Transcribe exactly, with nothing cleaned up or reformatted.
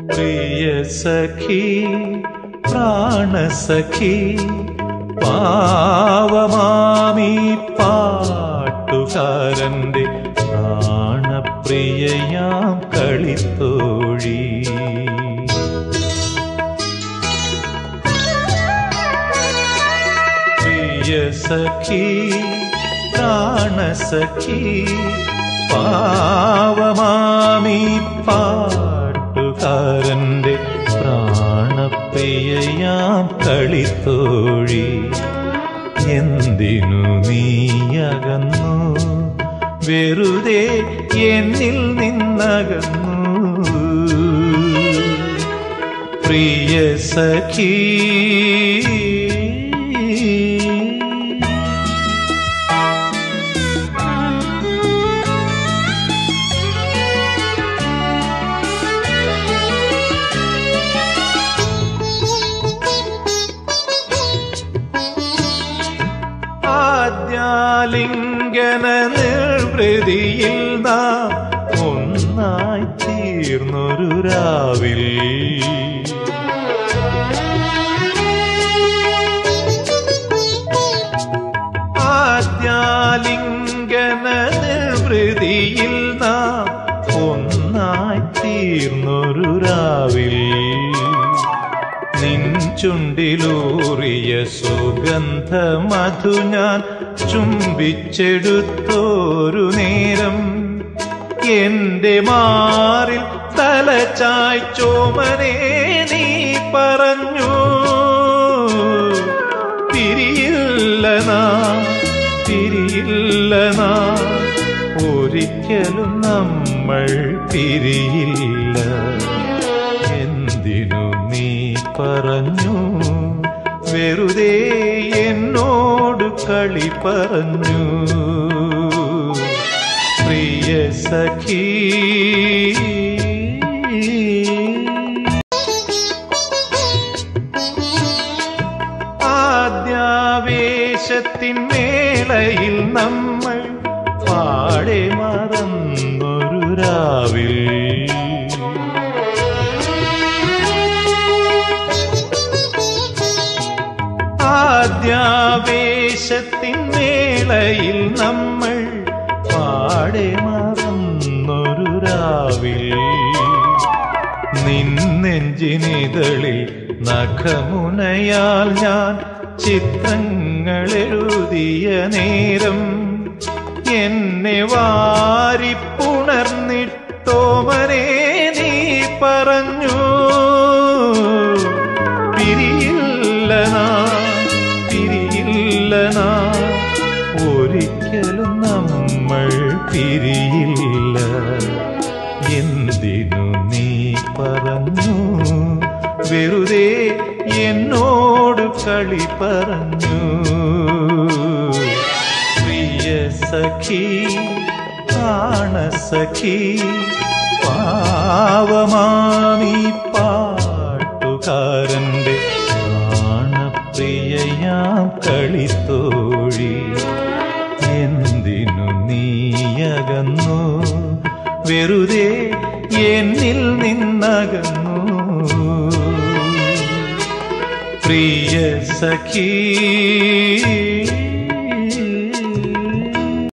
പ്രിയ സഖി പ്രാണസഖി പാവമാമി പാട്ടുകാരന്റെ പ്രാണപ്രിയയാം കളിത്തോഴി. പ്രിയ സഖി പ്രാണസഖി പാവമാമി പാട്ടുകാരന്റെ പ്രാണപ്രിയയാം കളിത്തോഴി. എന്തിനു നീയകന്നു വെറുതെ എന്നിൽ നിന്നകന്നു പ്രിയ സഖി. ആദ്യാലിംഗന നിർവൃതിയിൽ നാം ഒന്നായി തീർന്നൊരു രാവിൽ ആദ്യാലിംഗന നിർവൃതിയിൽ നാം ഒന്നായി തീർന്നൊരു രാവിൽ നിൻ ചുണ്ടിലൂറിയ സുഗന്ധ മധു ഞാൻ ചുംബിച്ചെടുത്തോരു നേരം എന്റെ മാറിൽ തലചായ്ച്ചോമനെ നീ പറഞ്ഞു തിരിയില്ല നാം തിരിയില്ല നാം ഒരിക്കലും നമ്മൾ പിരിയില്ല. എന്തിനു നീ പറഞ്ഞു വെറുതെ എന്നോട് കളി പറഞ്ഞു പ്രിയ സഖി. ആദ്യാവേശത്തിൻ മേളയിൽ നമ്മൾ പാടെ മറന്നൊരു രാവിൽ ആദ്യാവേശത്തിൻ മേളയിൽ നമ്മൾ പാടെ മറന്നൊരു രാവിൽ നിന്നെഞ്ചിനിതളിൽ നഖമുനയാൽ ഞാൻ ചിത്രങ്ങളെഴുതിയ നേരം എന്നെ വാരിപ്പുണർന്നിട്ടോമനെ നീ പറഞ്ഞു പിരിയില്ല നാം പിരിയില്ല നാം ഒരിക്കലും നമ്മൾ പിരിയില്ല. എന്തിനു നീ പറഞ്ഞു വെറുതെ എന്നോട് കളി പറഞ്ഞു പ്രിയ സഖി പ്രാണസഖി പാവമാമി പാട്ടുകാരന്റെ പ്രാണപ്രിയയാം കളിത്തോഴി. എന്തിനു നീയകന്നു വെറുതെ എന്നിൽ നിന്നകന്നു പ്രിയ സഖി.